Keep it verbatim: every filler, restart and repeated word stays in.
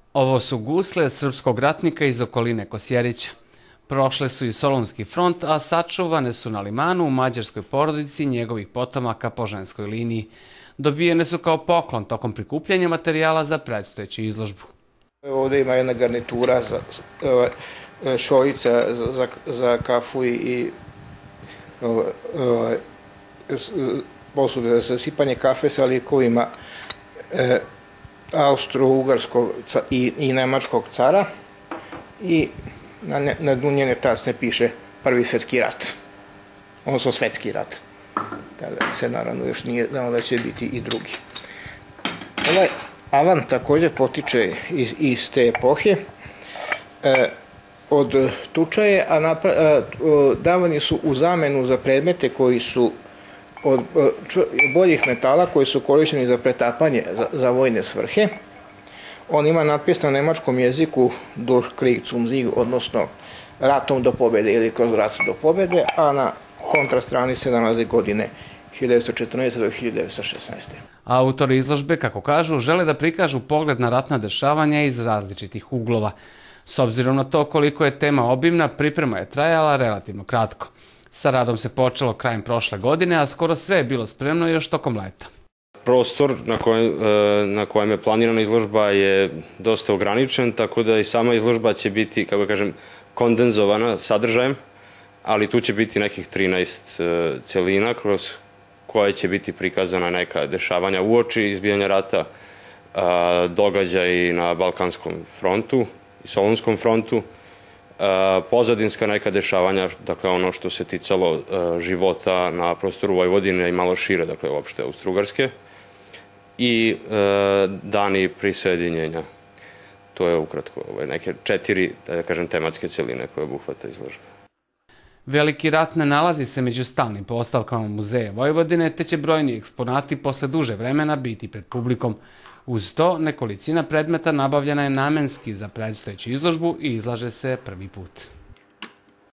Ovo su gusle srpskog ratnika iz okoline Kosjerića. Prošle su i Solunski front, a sačuvane su na limanu u mađarskoj porodici njegovih potomaka po ženskoj liniji. Dobijene su kao poklon tokom prikupljanja materijala za predstojeću izložbu. Ovdje ima jedna garnitura za šoljica za, za kafu i posude za sipanje kafe sa likovima e, austro-ugarskog i, i nemačkog cara i na, ne, na dnu njene tasne piše Prvi svjetski rat, odnosno svetski rat. Tada se naravno još nije znalo da će biti i drugi. Ovaj avant također potiče iz, iz te epohe e, od tučaje, a napra, a, davani su u zamenu za predmete koji su od boljih metala koji su korišteni za pretapanje za, za vojne svrhe. On ima natpis na nemačkom jeziku Durch Krieg zum Sieg, odnosno ratom do pobjede ili kroz rat do pobjede, a na kontrastrani se nalaze godine hiljadu devetsto četrnaeste do hiljadu devetsto šesnaeste. Autori izložbe, kako kažu, žele da prikažu pogled na ratna dešavanja iz različitih uglova. S obzirom na to koliko je tema obimna, priprema je trajala relativno kratko. Sa radom se počelo krajem prošle godine, a skoro sve je bilo spremno još tokom leta. Prostor na kojem, na kojem je planirana izložba je dosta ograničen, tako da i sama izložba će biti, kako kažem, kondenzovana sadržajem, ali tu će biti nekih trinaest celina kroz koje će biti prikazana neka dešavanja uoči izbijanja rata, događaji na Balkanskom frontu i Solunskom frontu, pozadinska neka dešavanja, dakle ono što se ticalo života na prostoru Vojvodine i malo šire, dakle uopšte Austro-Ugarske, i dani prisjedinjenja. To je ukratko neke četiri, da kažem, tematske celine koje obuhvata izložba. Veliki rat ne nalazi se među stalnim postavkama Muzeja Vojvodine, te će brojni eksponati posle duže vremena biti pred publikom. Uz to, nekolicina predmeta nabavljena je namenski za predstojeću izložbu i izlaže se prvi put.